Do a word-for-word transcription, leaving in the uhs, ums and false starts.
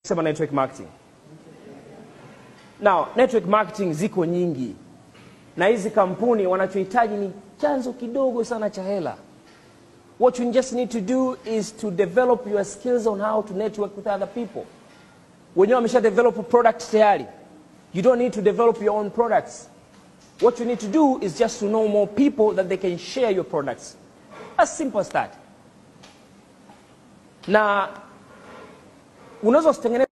Sema network marketing. Now, network marketing ziko nyingi. Na hizi kampuni wanachohitaji ni chanzo kidogo sana cha hela. What you just need to do is to develop your skills on how to network with other people. When you have developed products tayari, you don't need to develop your own products. What you need to do is just to know more people that they can share your products. As simple as that. Na unaweza usitengeneze